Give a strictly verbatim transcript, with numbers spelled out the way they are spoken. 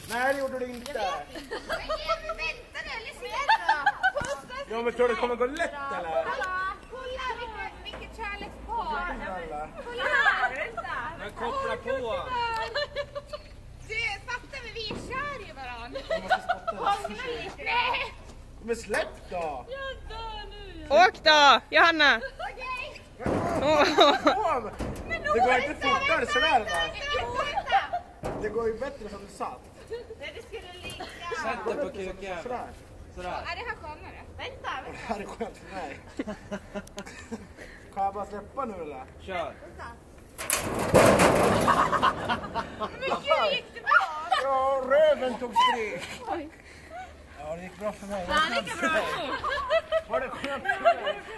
Nej, det gjorde du inte. Men vänta nu, lyssna. Ja, men tror du det kommer gå lätt eller? Kolla vilket, vilket kärlekspar. Kolla här. Men koppla på. Du, fattar vi, vi är kär i varandra. Jag måste spotta det. Nej. Men släpp då. Åk då, Johanna! Okej. Åh, det går inte fortare sådär va? Det går ju bättre som du satt. Nej, det skulle ligga. Sätt dig på kuken. Sådär. Sådär. Är det här skönare? Vänta, Det vänta. här är skönt för mig. Kan jag bara släppa nu eller? Kör. Men gud, gick det bra? Ja, röven tog stryk. Ja, det gick bra för mig. Ja, lika bra. Var det skönt för mig?